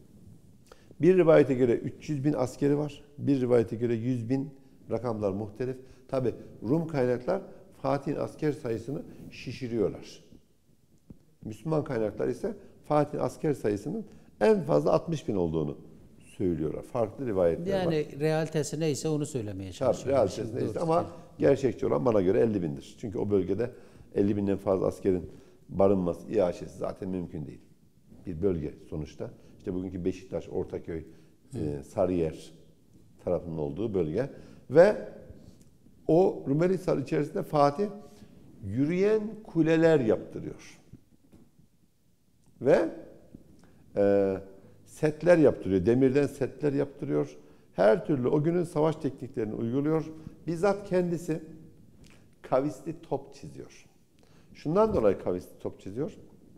bir rivayete göre üç yüz bin askeri var. Bir rivayete göre yüz bin, rakamlar muhtelif. Tabi Rum kaynaklar Fatih'in asker sayısını şişiriyorlar. Müslüman kaynaklar ise Fatih'in asker sayısının en fazla altmış bin olduğunu söylüyorlar. Farklı rivayetler yani var. Yani realitesi neyse onu söylemeye çalışıyorlar. Realitesi neyse ama gerçekçi olan bana göre elli bindir. Çünkü o bölgede elli binden fazla askerin barınması, iaşesi zaten mümkün değil. Bir bölge sonuçta. İşte bugünkü Beşiktaş, Ortaköy, e, Sarıyer tarafının olduğu bölge. Ve o Rumeli Hisarı içerisinde Fatih yürüyen kuleler yaptırıyor. Ve e, setler yaptırıyor. Demirden setler yaptırıyor. Her türlü o günün savaş tekniklerini uyguluyor. Bizzat kendisi kavisli top çiziyor. Şundan dolayı kavisli top çiziyor.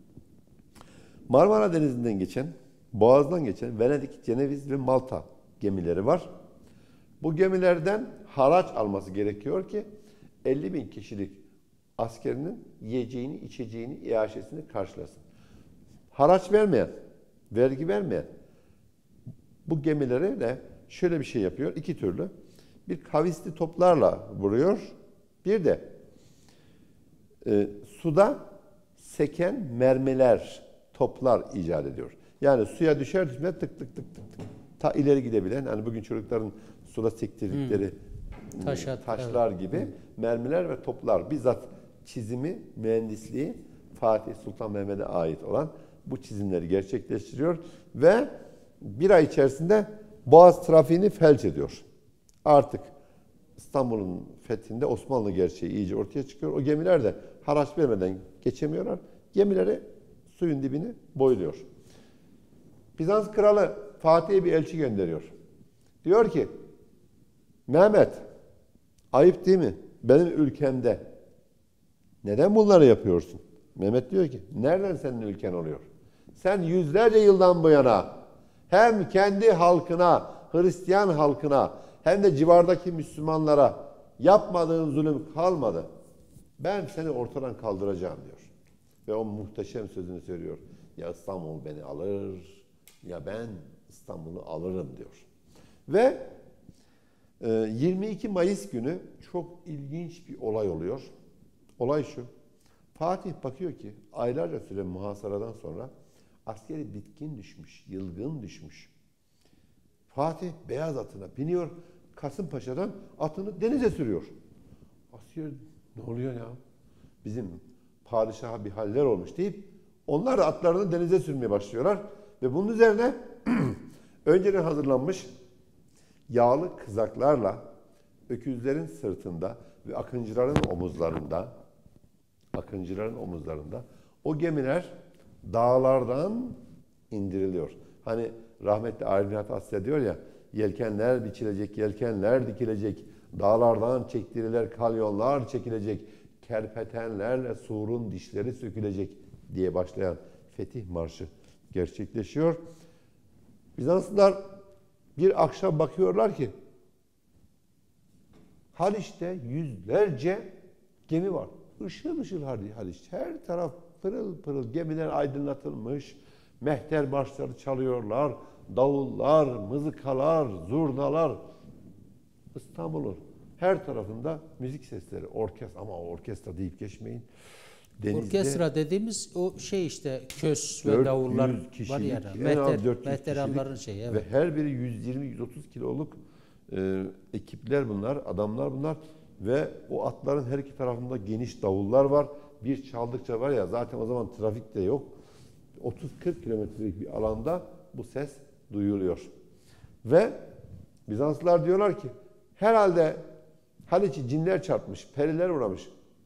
Marmara Denizi'nden geçen, Boğaz'dan geçen Venedik, Ceneviz ve Malta gemileri var. Bu gemilerden haraç alması gerekiyor ki elli bin kişilik askerinin yiyeceğini, içeceğini, iaşesini karşılasın. Haraç vermeyen, vergi vermeyen bu gemilere de şöyle bir şey yapıyor. İki türlü. Bir kavisli toplarla vuruyor. Bir de e, suda seken mermiler, toplar icat ediyor. Yani suya düşer düşmez tık tık tık tık tık ta ileri gidebilen, hani bugün çocukların suda sektirdikleri hmm. Taş at, taşlar evet. gibi hmm. mermiler ve toplar. Bizzat çizimi, mühendisliği Fatih Sultan Mehmet'e ait olan bu çizimleri gerçekleştiriyor ve bir ay içerisinde Boğaz trafiğini felç ediyor. Artık İstanbul'un fethinde Osmanlı gerçeği iyice ortaya çıkıyor. O gemiler de haraç vermeden geçemiyorlar. Gemileri suyun dibini boyluyor. Bizans kralı Fatih'e bir elçi gönderiyor. Diyor ki, Mehmet, ayıp değil mi? Benim ülkemde neden bunları yapıyorsun? Mehmet diyor ki, nereden senin ülken oluyor? Sen yüzlerce yıldan bu yana hem kendi halkına, Hristiyan halkına hem de civardaki Müslümanlara yapmadığın zulüm kalmadı. Ben seni ortadan kaldıracağım diyor. Ve o muhteşem sözünü söylüyor. Ya İstanbul beni alır ya ben İstanbul'u alırım diyor. Ve yirmi iki Mayıs günü çok ilginç bir olay oluyor. Olay şu. Fatih bakıyor ki aylarca süren muhasaradan sonra askeri bitkin düşmüş, yılgın düşmüş. Fatih beyaz atına biniyor, Kasımpaşa'dan atını denize sürüyor. Asker ne oluyor ya? Bizim padişaha bir haller olmuş deyip onlar da atlarını denize sürmeye başlıyorlar. Ve bunun üzerine önceden hazırlanmış yağlı kızaklarla öküzlerin sırtında ve akıncıların omuzlarında akıncıların omuzlarında o gemiler dağlardan indiriliyor. Hani rahmetli Arif Nihat Asya diyor ya, yelkenler biçilecek, yelkenler dikilecek, dağlardan çektiriler, kalyonlar çekilecek, kerpetenlerle surun dişleri sökülecek diye başlayan Fetih Marşı gerçekleşiyor. Bizanslılar bir akşam bakıyorlar ki Haliç'te yüzlerce gemi var. Işıl ışıl Haliç. Her taraf pırıl pırıl, gemiler aydınlatılmış. Mehter marşları çalıyorlar. Davullar, mızıkalar, zurnalar. İstanbul'un her tarafında müzik sesleri, orkestra, ama orkestra deyip geçmeyin. Denizde, orkestra dediğimiz o şey işte kös ve davullar var ya. Mehter, mehteranların şeyi. Evet. Ve her biri yüz yirmi yüz otuz kiloluk e, ekipler bunlar, adamlar bunlar. Ve o atların her iki tarafında geniş davullar var. Bir çaldıkça var ya, zaten o zaman trafik de yok. otuz kırk kilometrelik bir alanda bu ses duyuluyor. Ve Bizanslılar diyorlar ki herhalde Haliç'i cinler çarpmış, periler uğramış.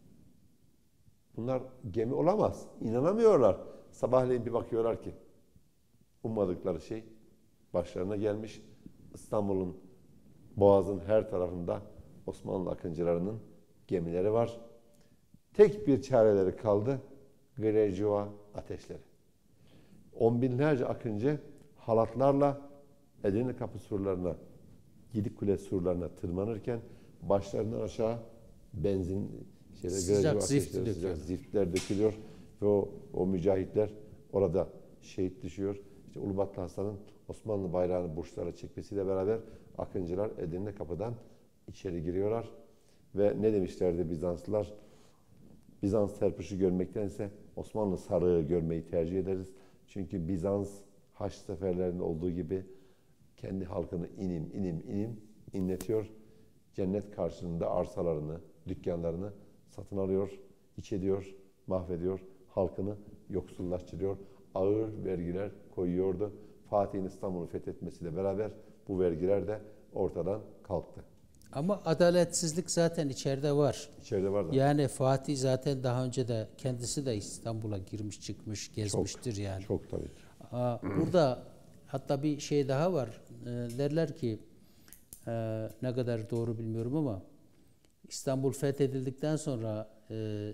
Bunlar gemi olamaz. İnanamıyorlar. Sabahleyin bir bakıyorlar ki ummadıkları şey başlarına gelmiş. İstanbul'un, Boğaz'ın her tarafında Osmanlı akıncılarının gemileri var. Tek bir çareleri kaldı. Grecoa ateşleri. On binlerce akıncı halatlarla Edirne Kapı surlarına, Gedikule surlarına tırmanırken başlarından aşağı benzin, şeyler, sıcak zift ateşleri, sıcak ziftler dökülüyor ve o, o mücahitler orada şehit düşüyor. İşte Ulubatlı Hasan'ın Osmanlı bayrağını burçlara çekmesiyle beraber akıncılar Edirne Kapı'dan içeri giriyorlar. Ve ne demişlerdi Bizanslılar? Bizans serpuşu görmektense Osmanlı sarığı görmeyi tercih ederiz. Çünkü Bizans Haç seferlerinde olduğu gibi kendi halkını inim inim inim inletiyor. Cennet karşılığında arsalarını, dükkanlarını satın alıyor, iç ediyor, mahvediyor. Halkını yoksullaştırıyor. Ağır vergiler koyuyordu. Fatih'in İstanbul'u fethetmesiyle beraber bu vergiler de ortadan kalktı. Ama adaletsizlik zaten içeride var. İçeride var da. Yani Fatih zaten daha önce de kendisi de İstanbul'a girmiş çıkmış gezmiştir çok, yani. Çok tabii. Aa, burada hatta bir şey daha var. E, derler ki e, ne kadar doğru bilmiyorum ama İstanbul fethedildikten sonra e,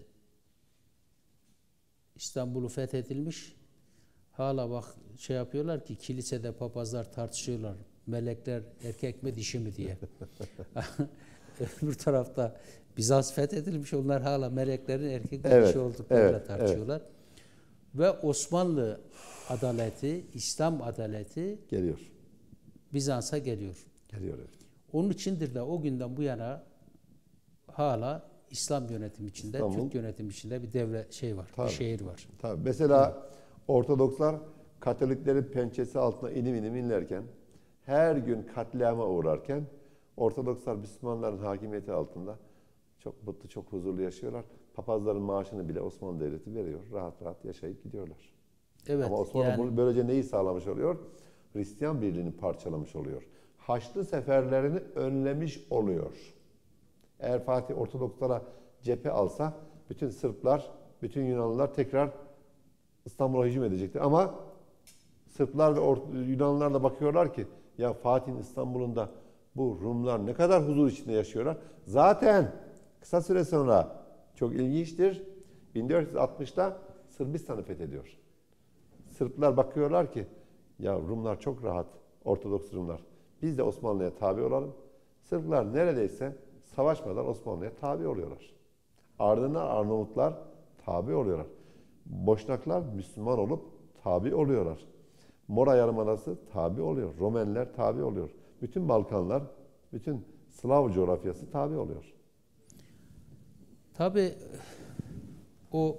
İstanbul'u fethedilmiş. Hala bak şey yapıyorlar ki kilisede papazlar tartışıyorlar. Melekler erkek mi dişi mi diye. Öbür tarafta Bizans fethedilmiş. Onlar hala meleklerin erkek mi Evet, dişi olduklarıyla evet, tartışıyorlar. Ve Osmanlı adaleti, İslam adaleti Geliyor. Bizans'a geliyor. Geliyor evet. Onun içindir de o günden bu yana hala İslam yönetimi içinde, İstanbul, Türk yönetimi içinde bir devlet şey var, tabii, bir şehir var. Tabii. Mesela Ortodokslar Katoliklerin pençesi altına inim inim inlerken, her gün katliama uğrarken Ortodokslar Müslümanların hakimiyeti altında çok mutlu, çok huzurlu yaşıyorlar. Papazların maaşını bile Osmanlı Devleti veriyor. Rahat rahat yaşayıp gidiyorlar. Evet, Ama Osmanlı yani, bunu böylece neyi sağlamış oluyor? Hristiyan birliğini parçalamış oluyor. Haçlı seferlerini önlemiş oluyor. Eğer Fatih Ortodokslara cephe alsa bütün Sırplar, bütün Yunanlılar tekrar İstanbul'a hücum edecektir. Ama Sırplar ve Yunanlılar da bakıyorlar ki ya Fatih'in İstanbul'unda bu Rumlar ne kadar huzur içinde yaşıyorlar. Zaten kısa süre sonra çok ilginçtir. bin dört yüz altmışta Sırbistan'ı fethediyor. Sırplar bakıyorlar ki ya Rumlar çok rahat, Ortodoks Rumlar. Biz de Osmanlı'ya tabi olalım. Sırplar neredeyse savaşmadan Osmanlı'ya tabi oluyorlar. Ardından Arnavutlar tabi oluyorlar. Boşnaklar Müslüman olup tabi oluyorlar. Mora Yarımadası tabi oluyor. Romenler tabi oluyor. Bütün Balkanlar, bütün Slav coğrafyası tabi oluyor. Tabii o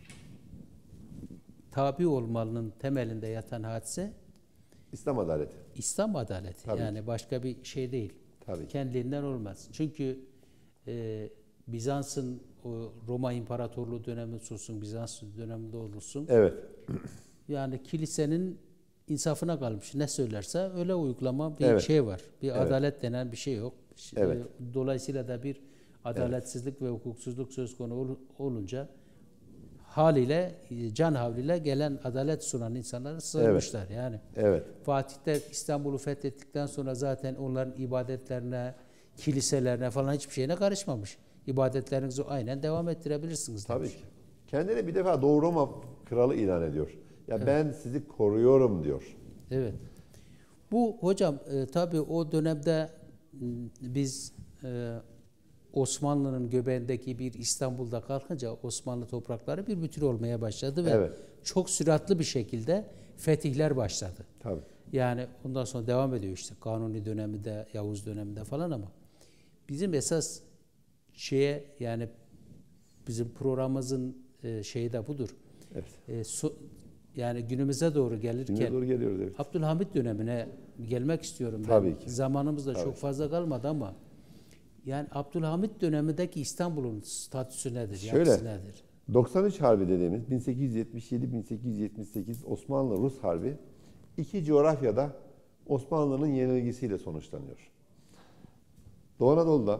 tabi olmanın temelinde yatan hadise İslam adaleti. İslam adaleti. Tabii yani ki. başka bir şey değil. Tabii ki. Kendiliğinden olmaz. Çünkü e, Bizans'ın o Roma İmparatorluğu döneminde olsun, Bizans döneminde olursun. Evet. Yani kilisenin insafına kalmış. Ne söylerse öyle uygulama bir Evet. şey var. Bir Evet. adalet denen bir şey yok. Evet. E, Dolayısıyla da bir adaletsizlik evet. ve hukuksuzluk söz konusu olunca haliyle can havliyle gelen adalet sunan insanları sığınmışlar. Evet. Yani evet. Fatih de İstanbul'u fethettikten sonra zaten onların ibadetlerine, kiliselerine falan hiçbir şeyine karışmamış. İbadetlerinizi aynen devam ettirebilirsiniz demiş. Tabii ki. Kendine bir defa Doğu Roma kralı ilan ediyor. Ya evet. ben sizi koruyorum diyor. Evet. Bu hocam e, tabii o dönemde biz e, Osmanlı'nın göbeğindeki bir İstanbul'da kalkınca Osmanlı toprakları bir bütün olmaya başladı ve evet. çok süratli bir şekilde fetihler başladı. Tabii. Yani ondan sonra devam ediyor işte Kanuni döneminde, Yavuz döneminde falan ama bizim esas şeye yani bizim programımızın e, şeyi de budur. Evet. E, so, yani günümüze doğru gelirken Günümüze doğru geliyoruz, evet. Abdülhamit dönemine gelmek istiyorum. Tabii ben. ki. Zamanımız da Tabii. çok fazla kalmadı ama yani Abdülhamit dönemindeki İstanbul'un statüsü nedir? Şöyle, yapısı nedir? doksan üç Harbi dediğimiz bin sekiz yüz yetmiş yedi bin sekiz yüz yetmiş sekiz Osmanlı-Rus Harbi iki coğrafyada Osmanlı'nın yenilgisiyle sonuçlanıyor. Doğu Anadolu'da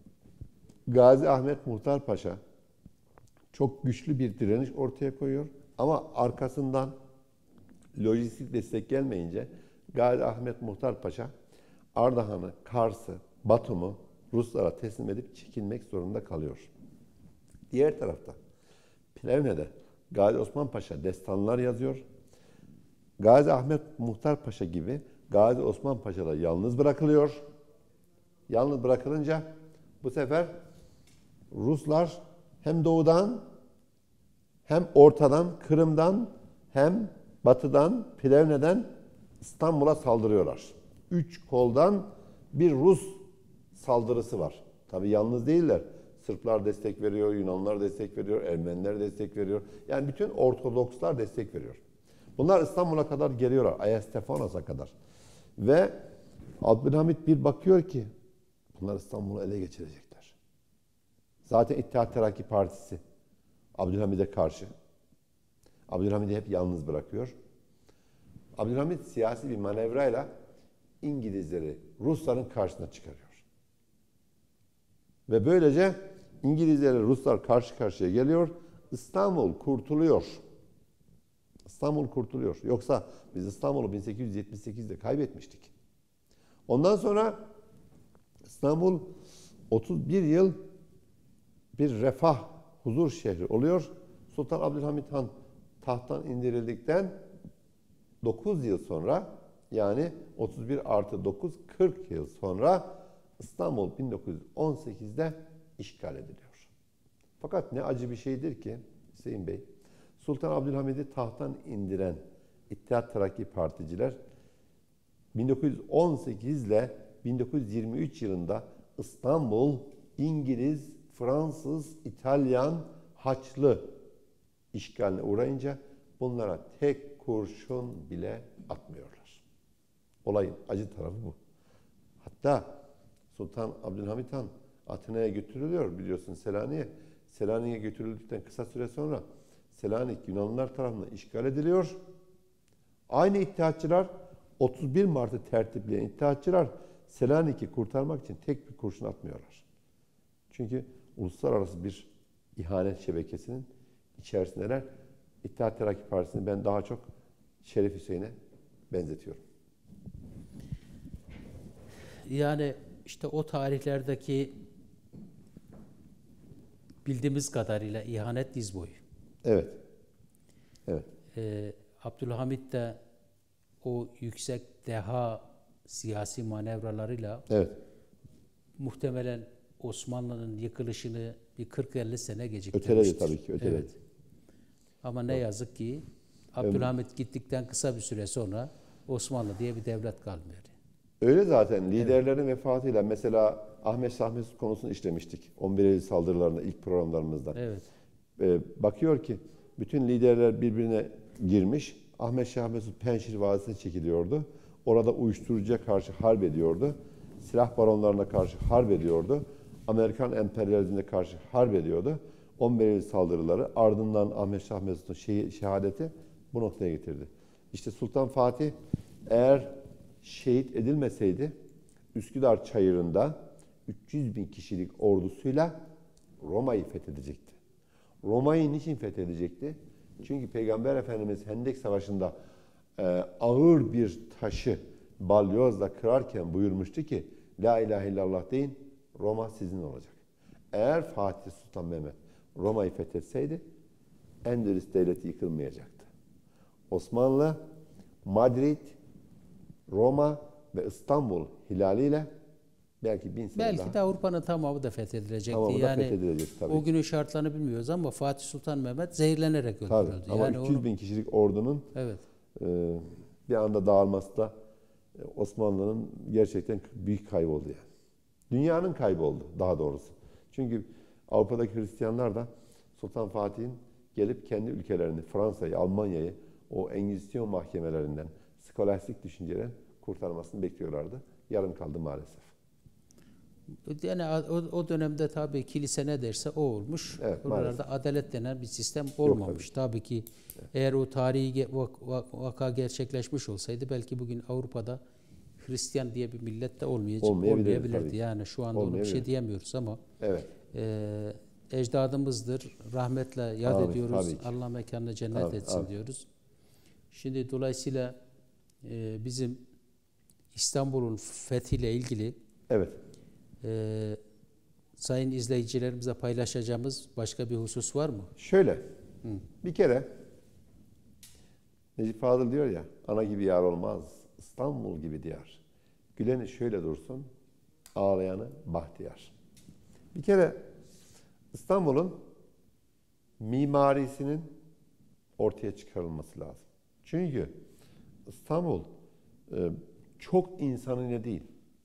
Gazi Ahmet Muhtar Paşa çok güçlü bir direniş ortaya koyuyor ama arkasından lojistik destek gelmeyince Gazi Ahmet Muhtar Paşa Ardahan'ı, Kars'ı, Batum'u Ruslara teslim edip çekilmek zorunda kalıyor. Diğer tarafta Plevne'de Gazi Osman Paşa destanlar yazıyor. Gazi Ahmet Muhtar Paşa gibi Gazi Osman Paşa da yalnız bırakılıyor. Yalnız bırakılınca bu sefer Ruslar hem doğudan hem ortadan, Kırım'dan hem batıdan, Plevne'den İstanbul'a saldırıyorlar. Üç koldan bir Rus saldırısı var. Tabii yalnız değiller. Sırplar destek veriyor, Yunanlar destek veriyor, Ermeniler destek veriyor. Yani bütün Ortodokslar destek veriyor. Bunlar İstanbul'a kadar geliyorlar, Ayastefanos'a kadar. Ve Abdülhamit bir bakıyor ki bunlar İstanbul'u ele geçirecekler. Zaten İttihat Terakki Partisi Abdülhamid'e karşı. Abdülhamid'i hep yalnız bırakıyor. Abdülhamid siyasi bir manevrayla İngilizleri Rusların karşısına çıkarıyor. Ve böylece İngilizler, Ruslar karşı karşıya geliyor. İstanbul kurtuluyor. İstanbul kurtuluyor. Yoksa biz İstanbul'u bin sekiz yüz yetmiş sekizde kaybetmiştik. Ondan sonra İstanbul otuz bir yıl bir refah, huzur şehri oluyor. Sultan Abdülhamit Han tahttan indirildikten dokuz yıl sonra, yani otuz bir artı dokuz, kırk yıl sonra İstanbul bin dokuz yüz on sekizde işgal ediliyor. Fakat ne acı bir şeydir ki Hüseyin Bey, Sultan Abdülhamid'i tahttan indiren İttihat Terakki Particiler bin dokuz yüz on sekiz ile bin dokuz yüz yirmi üç yılında İstanbul İngiliz, Fransız, İtalyan, Haçlı işgaline uğrayınca bunlara tek kurşun bile atmıyorlar. Olayın acı tarafı bu. Hatta Sultan Abdülhamit Han Atina'ya götürülüyor biliyorsun, Selanik'e. Selanik'e götürüldükten kısa süre sonra Selanik Yunanlılar tarafından işgal ediliyor. Aynı İttihatçılar, otuz bir Mart'ı tertipleyen İttihatçılar Selanik'i kurtarmak için tek bir kurşun atmıyorlar. Çünkü uluslararası bir ihanet şebekesinin içerisindeler. İttihat Terakki Partisi'ni ben daha çok Şerif Hüseyin'e benzetiyorum. Yani işte o tarihlerdeki bildiğimiz kadarıyla ihanet diz boyu. Evet. Evet. Ee, Abdülhamit de o yüksek deha siyasi manevralarıyla Evet. muhtemelen Osmanlı'nın yıkılışını bir kırk elli sene geciktirmiştir. Öteledi tabii ki, öteledi. Evet. Ama ne yazık ki Abdülhamit evet. gittikten kısa bir süre sonra Osmanlı diye bir devlet kalmıyor. Öyle zaten. Liderlerin evet. vefatıyla mesela Ahmet Şah Mesut konusunu işlemiştik. on bir Eylül saldırılarında ilk programlarımızda. Evet. Ee, bakıyor ki bütün liderler birbirine girmiş. Ahmet Şah Mesut Penşir Vadisi'ne çekiliyordu. Orada uyuşturucuya karşı harp ediyordu. Silah baronlarına karşı harp ediyordu. Amerikan emperyalizmine karşı harp ediyordu. on bir Eylül saldırıları, ardından Ahmet Şah Mesut'un şehadeti bu noktaya getirdi. İşte Sultan Fatih eğer şehit edilmeseydi Üsküdar Çayırı'nda üç yüz bin kişilik ordusuyla Roma'yı fethedecekti. Roma'yı niçin fethedecekti? Çünkü Peygamber Efendimiz Hendek Savaşı'nda e, ağır bir taşı balyozla kırarken buyurmuştu ki La ilahe illallah deyin, Roma sizin olacak. Eğer Fatih Sultan Mehmet Roma'yı fethetseydi Endülüs devleti yıkılmayacaktı. Osmanlı, Madrid, Roma ve İstanbul hilaliyle belki bin sene belki daha. de Avrupa'nın tamamı da fethedilecekti. Tamamı da yani fethedilecek tabii. O günün şartlarını bilmiyoruz ama Fatih Sultan Mehmet zehirlenerek öldürüldü. Tabii. Ama yani üç yüz onu... bin kişilik ordunun evet. e, bir anda dağılması da e, Osmanlı'nın gerçekten büyük kaybı oldu yani. Dünyanın kaybı oldu daha doğrusu. Çünkü Avrupa'daki Hristiyanlar da Sultan Fatih'in gelip kendi ülkelerini, Fransa'yı, Almanya'yı o Engizisyon mahkemelerinden, skolastik düşüncelerin kurtarmasını bekliyorlardı. Yarım kaldı maalesef. Yani o, o dönemde tabii kilise ne derse o olmuş. Evet, Buralarda maalesef. adalet denen bir sistem olmamış. Yok, tabii. tabii ki evet. Eğer o tarihi vaka gerçekleşmiş olsaydı belki bugün Avrupa'da Hristiyan diye bir millet de olmayacak, olmayabilir, olmayabilirdi. Yani şu anda onu bir şey diyemiyoruz ama evet. e, ecdadımızdır. Rahmetle yad Amin, ediyoruz. Allah mekanını cennet amin, etsin amin. diyoruz. Şimdi dolayısıyla e, bizim İstanbul'un fethiyle ilgili evet. e, sayın izleyicilerimize paylaşacağımız başka bir husus var mı? Şöyle, Hı. bir kere Necip Fazıl diyor ya, ana gibi yar olmaz, İstanbul gibi diyar. Güleni şöyle dursun, ağlayanı bahtiyar. Bir kere İstanbul'un mimarisinin ortaya çıkarılması lazım. Çünkü İstanbul e, çok insanıyla değil,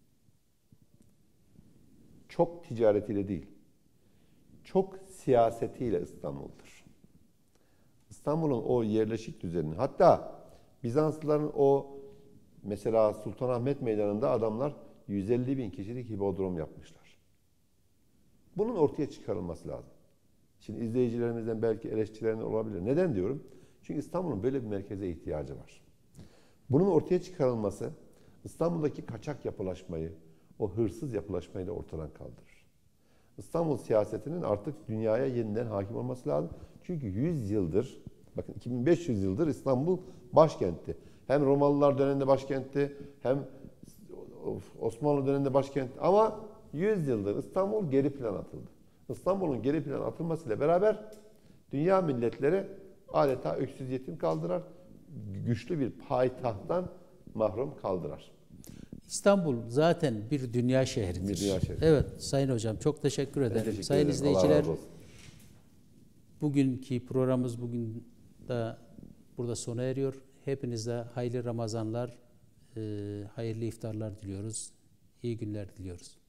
çok ticaretiyle değil, çok siyasetiyle İstanbul'dur. İstanbul'un o yerleşik düzenini, hatta Bizanslıların o mesela Sultanahmet Meydanı'nda adamlar yüz elli bin kişilik hipodrom yapmışlar. Bunun ortaya çıkarılması lazım. Şimdi izleyicilerimizden belki eleştiriler olabilir. Neden diyorum? Çünkü İstanbul'un böyle bir merkeze ihtiyacı var. Bunun ortaya çıkarılması İstanbul'daki kaçak yapılaşmayı, o hırsız yapılaşmayı da ortadan kaldırır. İstanbul siyasetinin artık dünyaya yeniden hakim olması lazım. Çünkü yüz yıldır, bakın iki bin beş yüz yıldır İstanbul başkentti. Hem Romalılar döneminde başkentti, hem Osmanlı döneminde başkentti. Ama yüz yıldır İstanbul geri plan atıldı. İstanbul'un geri plan atılmasıyla beraber dünya milletleri adeta öksüz yetim kaldırar, güçlü bir payitahttan mahrum kaldırar. İstanbul zaten bir dünya şehridir. Bir dünya şehri. Evet Sayın Hocam çok teşekkür ederim. Teşekkür Sayın ederim. izleyiciler, Allah razı olsun. bugünkü programımız bugün de burada sona eriyor. Hepinize hayırlı Ramazanlar, hayırlı iftarlar diliyoruz. İyi günler diliyoruz.